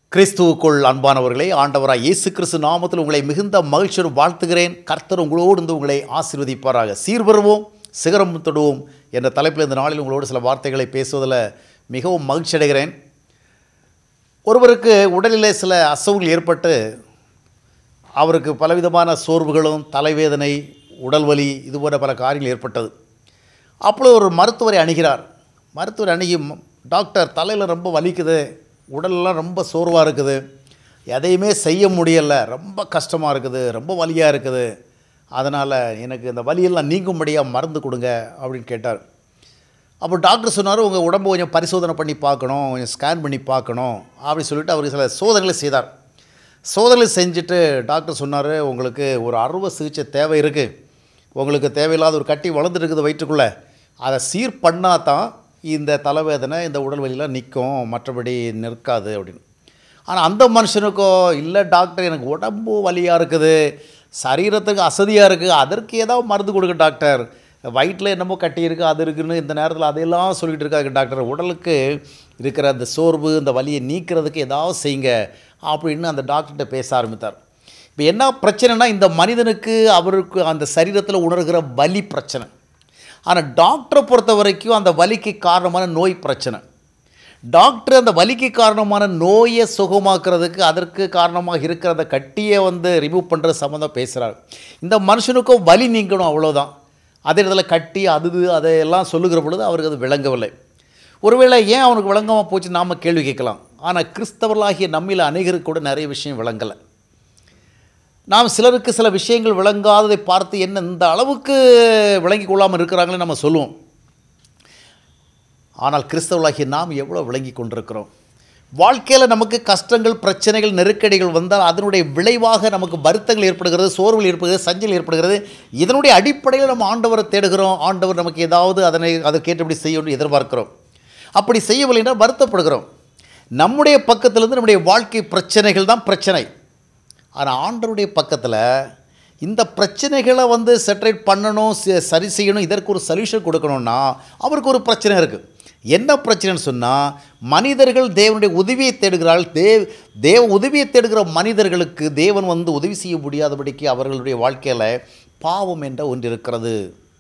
கிறிஸ்துவுக்குள் அன்பானவர்களே, ஆண்டவராய் இயேசு கிறிஸ்து நாமத்தில் உங்களை மிகுந்த மகிழ்ச்சியோடு வாழ்த்துகிறேன். கர்த்தர் உங்களோடு இருந்து உங்களை ஆசீர்வதிப்பாராக. சீர்வருவோம், சிகரம் தொடுவோம் என்ற தலைப்பில் இந்த நாளில் உங்களோடு சில வார்த்தைகளை பேசுவதில் மிகவும் மகிழ்ச்சி அடைகிறேன். ஒருவருக்கு உடலிலே சில அசௌகரியங்கள் ஏற்பட்டு அவருக்கு பலவிதமான சோர்வுகளும் தலைவேதனை, உடல்வலி இது போன்ற பல காரியங்கள் ஏற்பட்டது. அப்பொழுது ஒரு மருத்துவரை அணுகிறார். மருத்துவர் அணுகி, டாக்டர், தலையில் ரொம்ப வலிக்குது, உடலெல்லாம் ரொம்ப சோர்வாக இருக்குது, எதையுமே செய்ய முடியலை, ரொம்ப கஷ்டமாக இருக்குது, ரொம்ப வலியாக இருக்குது, அதனால் எனக்கு இந்த வலியெல்லாம் நீங்கும்படியாக மருந்து கொடுங்க அப்படின்னு கேட்டார். அப்போ டாக்டர் சொன்னார், உங்கள் உடம்பு கொஞ்சம் பரிசோதனை பண்ணி பார்க்கணும், கொஞ்சம் ஸ்கேன் பண்ணி பார்க்கணும் அப்படின்னு சொல்லிட்டு அவருக்கு சில சோதனைகளை செய்தார். சோதனை செஞ்சுட்டு டாக்டர் சொன்னார், உங்களுக்கு ஒரு அறுவை சிகிச்சை தேவை இருக்குது, உங்களுக்கு தேவையில்லாத ஒரு கட்டி வளர்ந்துட்டு இருக்குது வயிற்றுக்குள்ளே, அதை சீர் பண்ணால் தான் இந்த தலைவேதனை, இந்த உடல் வலியெல்லாம் நிற்கும், மற்றபடி நிற்காது அப்படின்னு. ஆனால் அந்த மனுஷனுக்கோ, இல்லை டாக்டர், எனக்கு உடம்பு வலியாக இருக்குது, சரீரத்துக்கு அசதியாக இருக்குது, அதற்கு ஏதாவது மருந்து கொடுங்க டாக்டர், வயிற்றில் என்னமோ கட்டி இருக்குது, அது இருக்குதுன்னு இந்த நேரத்தில் அதையெல்லாம் சொல்லிகிட்டு இருக்காங்க டாக்டர், உடலுக்கு இருக்கிற அந்த சோர்வு, இந்த வலியை நீக்கிறதுக்கு ஏதாவது செய்யுங்க அப்படின்னு அந்த டாக்டர்கிட்ட பேச ஆரம்பித்தார். இப்போ என்ன பிரச்சனைனா, இந்த மனிதனுக்கு அவருக்கு அந்த சரீரத்தில் உணர்கிற வலி பிரச்சனை. ஆனால் டாக்டரை பொறுத்த வரைக்கும் அந்த வலிக்கு காரணமான நோய் பிரச்சனை. டாக்டர் அந்த வலிக்கு காரணமான நோயை சுகமாக்குறதுக்கு, அதற்கு காரணமாக இருக்கிற அந்த கட்டியை ரிமூவ் பண்ணுற சம்மந்தம் பேசுகிறார். இந்த மனுஷனுக்கும் வலி நீங்கணும், அவ்வளோதான். அதே இடத்துல கட்டி அதையெல்லாம் சொல்லுகிற பொழுது அவருக்கு அது விளங்கவில்லை. ஒருவேளை ஏன் அவனுக்கு விளங்காமல் போச்சு நாம் கேள்வி கேட்கலாம். ஆனால் கிறிஸ்தவர்களாகிய நம்மில் அநேகருக்கு கூட நிறைய விஷயம் விளங்கலை. நாம் சிலருக்கு சில விஷயங்கள் விளங்காததை பார்த்து என்ன இந்த அளவுக்கு விளங்கி கொள்ளாமல் இருக்கிறாங்களே நம்ம சொல்லுவோம். ஆனால் கிறிஸ்தவர்களாகிய நாம் எவ்வளோ விளங்கி கொண்டிருக்கிறோம்? வாழ்க்கையில் நமக்கு கஷ்டங்கள், பிரச்சனைகள், நெருக்கடிகள் வந்தால் அதனுடைய விளைவாக நமக்கு வருத்தங்கள் ஏற்படுகிறது, சோர்வுகள் ஏற்படுகிறது, சஞ்சல் ஏற்படுகிறது. இதனுடைய அடிப்படையில் நம்ம ஆண்டவரை தேடுகிறோம். ஆண்டவர் நமக்கு ஏதாவது அதற்கேற்றபடி செய்யணும்னு எதிர்பார்க்கிறோம். அப்படி செய்யவில்லை என்றால் வருத்தப்படுகிறோம். நம்முடைய பக்கத்திலிருந்து நம்முடைய வாழ்க்கை பிரச்சனைகள் தான் பிரச்சனை. ஆனால் ஆண்டவருடைய பக்கத்தில் இந்த பிரச்சனைகளை செட்டரேட் பண்ணணும், சரி செய்யணும், இதற்கு ஒரு சொல்யூஷன் கொடுக்கணும்னா அவருக்கு ஒரு பிரச்சனை இருக்குது. என்ன பிரச்சனைன்னு சொன்னால், மனிதர்கள் தேவனுடைய உதவியை தேடுகிறார்கள். தேவ உதவியை தேடுகிற மனிதர்களுக்கு தேவன் உதவி செய்ய முடியாதபடிக்கு அவர்களுடைய வாழ்க்கையில் பாவம் என்ற ஒன்று இருக்கிறது.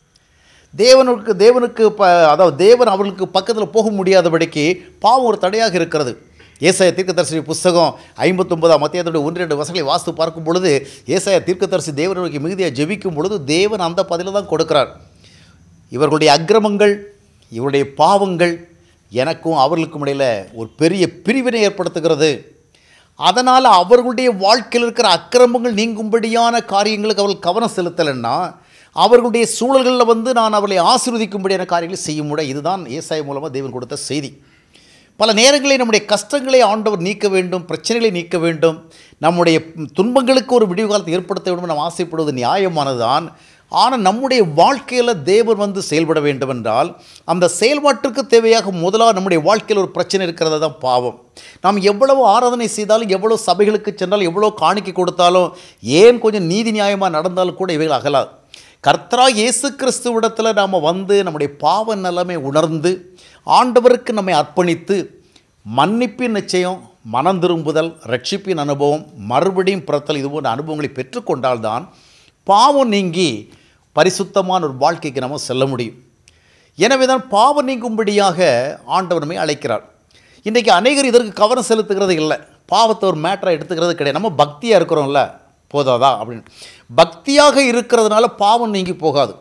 தேவனுக்கு அதாவது தேவன் அவர்களுக்கு பக்கத்தில் போக முடியாதபடிக்கு பாவம் ஒரு தடையாக இருக்கிறது. ஏசாயா தீர்க்கதரிசி புஸ்தகம் 59ஆம் அத்தியாயத்துடைய 1-2 வசனங்களை வாசித்து பார்க்கும் பொழுது, ஏசாயா தீர்க்கதரிசி தேவனை நோக்கி மிகுதியாக ஜெபிக்கும் பொழுது தேவன் அந்த பதிலை தான் கொடுக்கிறார். இவர்களுடைய அக்கிரமங்கள், இவருடைய பாவங்கள் எனக்கும் அவர்களுக்கும் இடையில் ஒரு பெரிய பிரிவினை ஏற்படுத்துகிறது. அதனால் அவர்களுடைய வாழ்க்கையில் இருக்கிற அக்கிரமங்கள் நீங்கும்படியான காரியங்களுக்கு அவர்கள் கவனம் செலுத்தலைன்னா, அவர்களுடைய சூழல்களில் நான் அவர்களை ஆசீர்வதிக்கும்படியான காரியங்களை செய்ய முடியும். இதுதான் ஏசாயா மூலமாக தேவன் கொடுத்த செய்தி. பல நேரங்களில் நம்முடைய கஷ்டங்களை ஆண்டவர் நீக்க வேண்டும், பிரச்சனைகளை நீக்க வேண்டும், நம்முடைய துன்பங்களுக்கு ஒரு விடிவு காலத்தை ஏற்படுத்த வேண்டும் நாம் ஆசைப்படுவது நியாயமானது தான். ஆனால் நம்முடைய வாழ்க்கையில் தேவன் செயல்பட வேண்டும் என்றால் அந்த செயல்பாட்டிற்கு தேவையாக முதலாக நம்முடைய வாழ்க்கையில் ஒரு பிரச்சனை இருக்கிறது தான் பாவம். நாம் எவ்வளவு ஆராதனை செய்தாலும், எவ்வளோ சபைகளுக்கு சென்றாலும், எவ்வளோ காணிக்கை கொடுத்தாலும், ஏன் கொஞ்சம் நீதி நியாயமாக நடந்தாலும் கூட இவைகள் அகலாது. கர்த்தராகிய இயேசு கிறிஸ்துவிடத்தில் நாம் நம்முடைய பாவ நிலைமை உணர்ந்து ஆண்டவருக்கு நம்மை அர்ப்பணித்து மன்னிப்பின் நிச்சயம், மனம் திரும்புதல், ரட்சிப்பின் அனுபவம், மறுபடியும் பிறத்தல், இது போன்ற அனுபவங்களை பெற்றுக்கொண்டால்தான் பாவம் நீங்கி பரிசுத்தமான ஒரு வாழ்க்கைக்கு நம்ம செல்ல முடியும். எனவே தான் பாவம் நீங்கும்படியாக ஆண்டவர் நம்மை அழைக்கிறார். இன்றைக்கி அநேகர் இதற்கு கவனம் செலுத்துகிறது இல்லை, பாவத்தை ஒரு மேட்டராக எடுத்துக்கிறது கிடையாது. நம்ம பக்தியாக இருக்கிறோம்ல, போதாதா அப்படின்னு. பக்தியாக இருக்கிறதுனால பாவம் நீங்கி போகாது.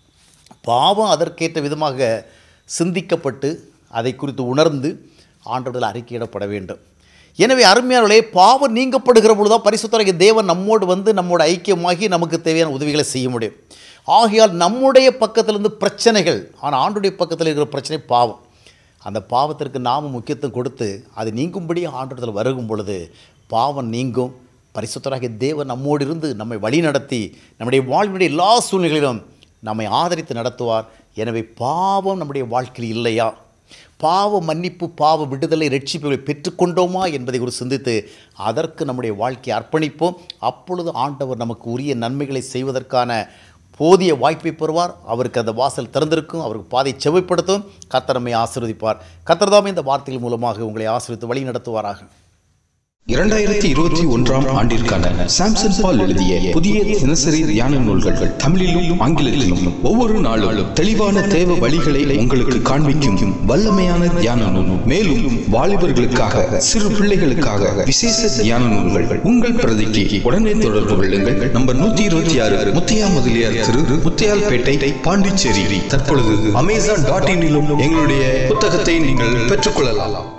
பாவம் அதற்கேற்ற விதமாக சிந்திக்கப்பட்டு அதை குறித்து உணர்ந்து ஆண்டவரில் அறிக்கையிடப்பட வேண்டும். எனவே அருமையானவர்களே, பாவம் நீங்கப்படுகிற பொழுதுதான் பரிசுத்தராகிய தேவன் நம்மோடு நம்மோட ஐக்கியமாகி நமக்கு தேவையான உதவிகளை செய்ய முடியும். ஆகையால் நம்முடைய பக்கத்திலிருந்து பிரச்சனைகள், ஆனால் ஆண்டுடைய பக்கத்தில் இருக்கிற பிரச்சனை பாவம். அந்த பாவத்திற்கு நாம் முக்கியத்துவம் கொடுத்து அது நீங்கும்படி ஆண்டவரில் வருகும் பொழுது பாவம் நீங்கும். பரிசுத்தராகிய தேவன் நம்மோடு இருந்து நம்மை வழி நடத்தி நம்முடைய வாழ்வினுடைய எல்லா சூழ்நிலைகளிலும் நம்மை ஆதரித்து நடத்துவார். எனவே பாவம் நம்முடைய வாழ்க்கையில் இல்லையா, பாவ மன்னிப்பு, பாவ விடுதலை, ரட்சிப்புகளை பெற்றுக்கொண்டோமா என்பதை ஒரு சிந்தித்து அதற்கு நம்முடைய வாழ்க்கையை அர்ப்பணிப்போம். அப்பொழுது ஆண்டவர் நமக்கு உரிய நன்மைகளை செய்வதற்கான போதிய வாய்ப்பை பெறுவார். அவருக்கு அந்த வாசல் திறந்திருக்கும், அவருக்கு பாதை செவ்வைப்படுத்தும். கர்த்தர் நம்மை ஆசீர்வதிப்பார். கர்த்தர் தாமே இந்த வார்த்தைகள் மூலமாக உங்களை ஆசீர்வதித்து வழி நடத்துவாராக. 2021 ஆண்டிற்கான சாம்சன் பால் எழுதிய புதிய தினசரி தியான நூல்கள் தமிழிலும் ஆங்கிலத்திலும் ஒவ்வொரு நாளும் தெளிவான தேவ வழிகளை உங்களுக்கு காண்பிக்கும் வல்லமையான தியான நூல். மேலும் வாலிபர்களுக்காக, சிறு பிள்ளைகளுக்காக விசேஷ தியான நூல்கள் உங்கள் பிரதிக்கு உடனே தொடர்பு கொள்ளுங்கள். நம்பர் 126 முத்தையா முதலியார் திரு, முத்தையால்பேட்டை, பாண்டிச்சேரி. தற்பொழுது Amazon.in எங்களுடைய புத்தகத்தை நீங்கள் பெற்றுக்கொள்ளலாம்.